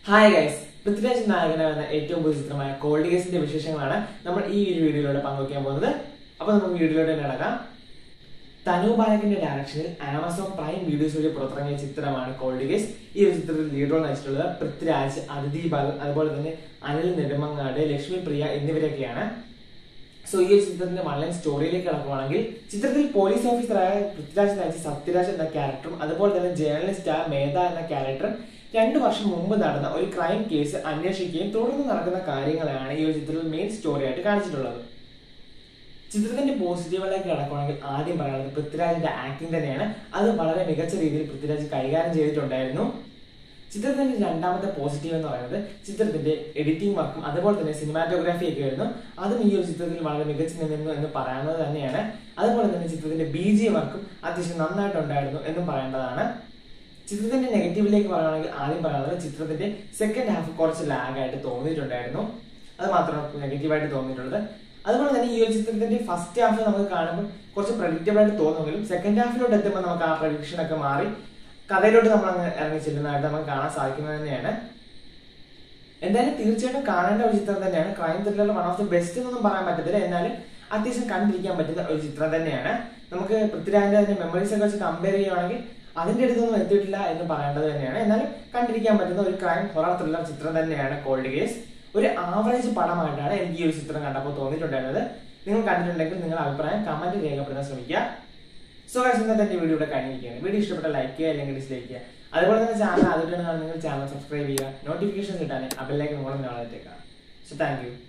Hi guys, Prithviraj നായകനാകുന്ന ഏറ്റവും പുതിയ ചിത്രമായ കോൾഡ് കേസിന്റെ വിശേഷങ്ങളാണ് നമ്മൾ ഈ ഒരു വീഡിയോയിലൂടെ പങ്കുവയ്ക്കാൻ പോകുന്നത്. അപ്പോൾ നമുക്ക് വീഡിയോയിലൂടെ നടക്കാം. തനു ബാലകിന്റെ ഡയറക്ഷനിൽ ആമസോൺ പ്രൈം വീഡിയോസ് വഴി പുറത്തിറങ്ങിയ ചിത്രമാണ് കോൾഡ് കേസ്. ഈ ഒരു ചിത്രത്തിൽ ലീഡ് റോൾ നയിച്ചിട്ടുള്ളത് പൃഥ്വിരാജ്, അതിഥി ബാലൻ, അതുപോലെ തന്നെ അനിൽ നെടുമങ്ങാട്, ലക്ഷ്മി പ്രിയ എന്നിവരൊക്കെയാണ്. സോ ഈ ഒരു ചിത്രത്തിന്റെ ഓൺലൈൻ സ്റ്റോറിയിലേക്ക് കടക്കുകയാണെങ്കിൽ, ചിത്രത്തിൽ പോലീസ് ഓഫീസറായ പൃഥ്വിരാജ് നയിച്ച സത്യരാജ് എന്ന ക്യാരക്ടറും അതുപോലെ തന്നെ ജേർണലിസ്റ്റായ മേധ എന്ന ക്യാരക്ടറും 2 വർഷം മുമ്പ് നടന്ന ഒരു ക്രൈം കേസ് അന്വേഷിക്കുകയും തുടർന്ന് നടക്കുന്ന കാര്യങ്ങളാണ് ഈ ഒരു ചിത്രത്തിൽ മെയിൻ സ്റ്റോറി ആയിട്ട് കാണിച്ചിട്ടുള്ളത്. ചിത്രത്തിന്റെ പോസിറ്റീവുകളിലേക്ക് കടക്കുകയാണെങ്കിൽ ആദ്യം പറയുന്നത് പൃഥ്വിരാജിന്റെ ആക്ടിംഗ് തന്നെയാണ്. അത് വളരെ മികച്ച രീതിയിൽ പൃഥ്വിരാജ് കൈകാര്യം ചെയ്തിട്ടുണ്ടായിരുന്നു. ചിത്രത്തിന്റെ രണ്ടാമത്തെ പോസിറ്റീവ് എന്ന് പറയുന്നത് ചിത്രത്തിന്റെ എഡിറ്റിംഗ് വർക്കും അതുപോലെ തന്നെ സിനിമാറ്റോഗ്രാഫി ഒക്കെ ആയിരുന്നു. അതും ഈ ഒരു ചിത്രത്തിൽ വളരെ മികച്ചു നിന്നിരുന്നു എന്ന് പറയാവുന്നത് തന്നെയാണ്. അതുപോലെ തന്നെ ചിത്രത്തിന്റെ BGM വർക്കും അത്യാവശ്യം നന്നായിട്ടുണ്ടായിരുന്നു എന്നും പറയേണ്ടതാണ്. ചിത്രത്തിന്റെ നെഗറ്റീവിലേക്ക് പറയുകയാണെങ്കിൽ ആദ്യം പറയുന്നത് ചിത്രത്തിന്റെ സെക്കൻഡ് ഹാഫ് കുറച്ച് ലാഗായിട്ട് തോന്നിയിട്ടുണ്ടായിരുന്നു. അത് മാത്രമാണ് നെഗറ്റീവായിട്ട് തോന്നിയിട്ടുള്ളത്. അതുപോലെ തന്നെ ഈ ഒരു ചിത്രത്തിന്റെ ഫസ്റ്റ് ഹാഫ് നമുക്ക് കാണുമ്പോൾ കുറച്ച് പ്രഡിക്റ്റബിൾ ആയിട്ട് തോന്നുമെങ്കിലും സെക്കൻഡ് ഹാഫിലോട്ട് എത്തുമ്പോൾ നമുക്ക് ആ പ്രഡിക്ഷൻ ഒക്കെ മാറി കഥയിലോട്ട് നമ്മൾ അങ്ങ് ഇറങ്ങി ചെല്ലുന്നതായിട്ട് നമുക്ക് കാണാൻ സാധിക്കുന്നത് തന്നെയാണ്. എന്തായാലും തീർച്ചയായിട്ടും കാണേണ്ട ഒരു ചിത്രം തന്നെയാണ്. Crime thriller one of the best എന്നൊന്നും പറയാൻ പറ്റത്തില്ല, എന്നാലും അത്യാവശ്യം കണ്ടിരിക്കാൻ പറ്റുന്ന ഒരു ചിത്രം തന്നെയാണ്. നമുക്ക് പൃഥ്വിരാജിന്റെ തന്നെ മെമ്മറീസ് ഒക്കെ വെച്ച് കമ്പയർ ചെയ്യുകയാണെങ്കിൽ അതിന്റെ അടുത്തൊന്നും എത്തിയിട്ടില്ല എന്ന് പറയേണ്ടത് തന്നെയാണ്. എന്നാലും കണ്ടിരിക്കാൻ പറ്റുന്ന ഒരു ക്രൈം ഹൊറർ ത്രില്ലർ ചിത്രം തന്നെയാണ് കോൾഡ് കേസ്. ഒരു ആവറേജ് പടമായിട്ടാണ് എനിക്ക് ഈ ഒരു ചിത്രം കണ്ടപ്പോൾ തോന്നിയിട്ടുണ്ടായിരുന്നത്. നിങ്ങൾ കണ്ടിട്ടുണ്ടെങ്കിൽ നിങ്ങളുടെ അഭിപ്രായം കമന്റ് രേഖപ്പെടുത്താൻ ശ്രമിക്കുക. സോ ഗൈസ്, ഇന്നത്തെ വീഡിയോ ഇവിടെ കഴിഞ്ഞിരിക്കുകയാണ്. വീഡിയോ ഇഷ്ടപ്പെട്ട ലൈക്ക് ചെയ്യുക അല്ലെങ്കിൽ ഡിസ്ലൈക്ക് ചെയ്യുക. അതുപോലെ തന്നെ ചാനൽ ആദ്യമായിട്ടാണ് നിങ്ങൾ ചാനൽ സബ്സ്ക്രൈബ് ചെയ്യുക. നോട്ടിഫിക്കേഷൻ കിട്ടാൻ ആ ബെൽ ഐക്കൺ കൂടെ നിങ്ങളെ എത്തിക്കുക. So thank U.